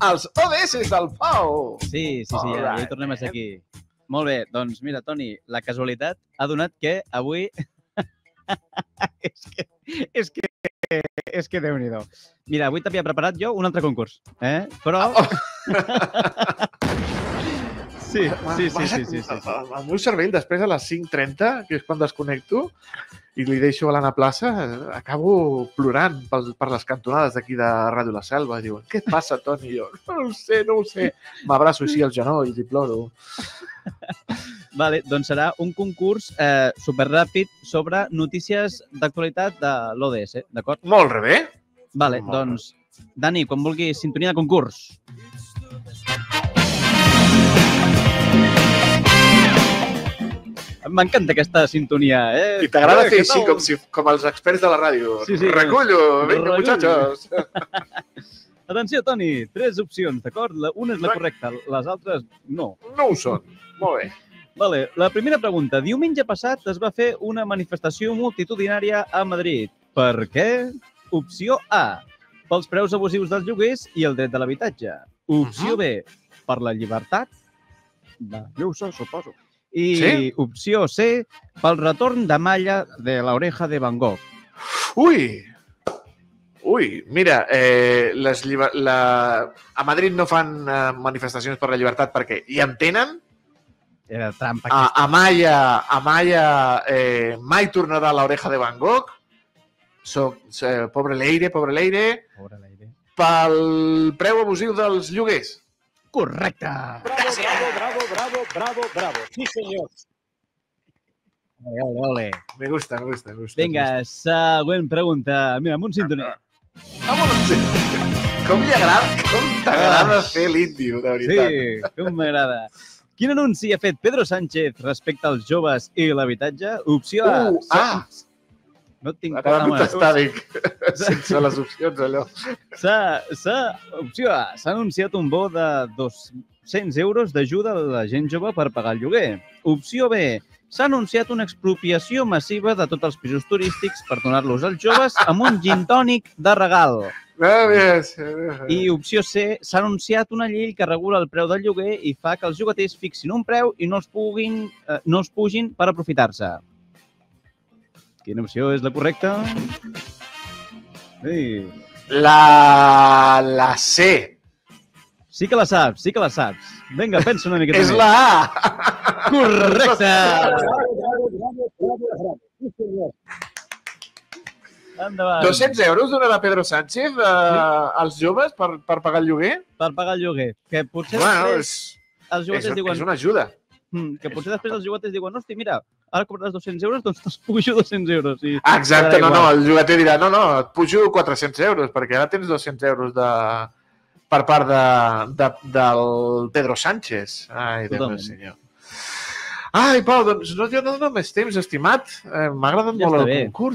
els ODS del Pau. Sí, ja hi tornem a ser aquí. Molt bé, doncs mira, Toni, la casualitat ha donat que avui... és que Déu-n'hi-do. Mira, avui t'havia preparat jo un altre concurs, però... Sí. El meu cervell, després a les 5:30, que és quan desconnecto, i li deixo a l'Anna Plaça, acabo plorant per les cantonades d'aquí de Ràdio La Selva. Diuen, què et passa, Toni? I jo, no ho sé. M'abraço així als genolls i ploro. Vale, doncs serà un concurs superràpid sobre notícies d'actualitat de l'ODS, d'acord? Molt bé. Vale, doncs, Dani, quan vulguis, sintonia de concurs. M'encanta aquesta sintonia, I t'agrada fer així, com els experts de la ràdio. Sí. Recullo, vinga, muchachos. Atenció, Toni, 3 opcions, d'acord? Una és la correcta, les altres no. No ho són. Molt bé. Vale, la primera pregunta. Diumenge passat es va fer una manifestació multitudinària a Madrid. Per què? Opció A, pels preus abusius dels lloguers i el dret de l'habitatge. Opció B, per la llibertat de Lluçà, suposo. I opció C, pel retorn de Malla de l'Oreja de Van Gogh. Ui, mira, a Madrid no fan manifestacions per la llibertat perquè hi en tenen. Era trampa. A Malla mai tornarà a l'Oreja de Van Gogh. Pobre Leire. Pel preu abusiu dels lloguers. Correcte! Bravo. Sí, senyors. Ole. Me gusta. Vinga, següent pregunta. Mira, amb un sintonia. Com t'agrada fer l'índio, de veritat. Sí, com m'agrada. Quin anunci ha fet Pedro Sánchez respecte als joves i l'habitatge? Opció A. No tinc... Ara no t'estàdic. Sense les opcions, allò. Opció A. S'ha anunciat un bo de 200 euros d'ajuda a la gent jove per pagar el lloguer. Opció B. S'ha anunciat una expropiació massiva de tots els pisos turístics per donar-los als joves amb un gin tònic de regal. I opció C. S'ha anunciat una llei que regula el preu del lloguer i fa que els llogaters fixin un preu i no els pugin per aprofitar-se. Quina opció és la correcta? Sí. La C. Sí que la saps. Vinga, pensa una miqueta més. És la A. Correcte! Endavant. 200 euros donarà Pedro Sánchez als joves per pagar el lloguer? Per pagar el lloguer. Que potser és una ajuda. Que potser després els llogaters diuen, hosti, mira, ara cobraràs 200 euros, doncs te'ls pujo 200 euros. Exacte, no, el llogater dirà, no, et pujo 400 euros, perquè ara tens 200 euros per part del Pedro Sánchez. Ai, Déu meu senyor. Ai, Pau, doncs no tinc més temps, estimat. M'ha agradat molt el concurs.